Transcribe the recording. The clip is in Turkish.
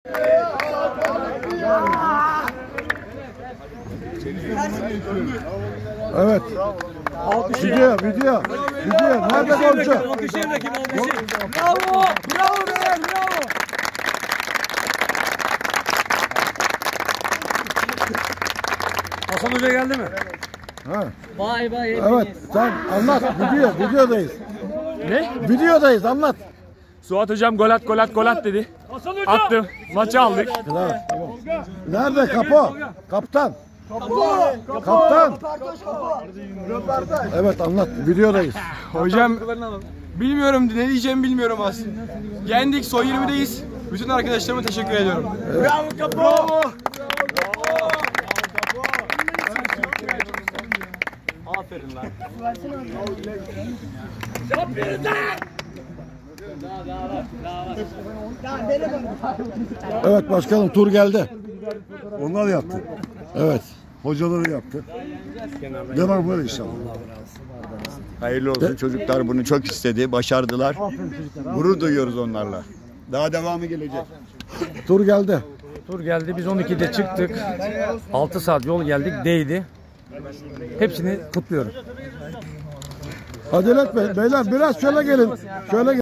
Evet. Video. Nerede golcü? Bravo. Bravo beyler, bravo. Hasan Hoca geldi mi? Ha. Vay vay. Evet. Sen anlat. Videodayız. Ne? Videodayız. Anlat. Suat hocam gol at dedi. Attım. Maçı aldık. Tamam. Nerede Kaptan? Kaptan. Evet anlat. Videodayız. Hocam bilmiyorum, ne diyeceğimi bilmiyorum aslında. Yendik, son 20'deyiz. Bütün arkadaşlarıma teşekkür ediyorum. Bravo Kapo. Bravo. Aferin lan. Evet başkanım tur geldi. Onlar yaptı. Evet. Hocaları yaptı. Devam böyle inşallah. Hayırlı olsun, çocuklar bunu çok istedi, başardılar. Gurur duyuyoruz onlarla. Daha devamı gelecek. Tur geldi. Tur geldi. Biz 12'de çıktık. 6 saat yol geldik. Değdi. Hepsini kutluyorum. Acele etmeyin beyler, biraz şöyle gelin.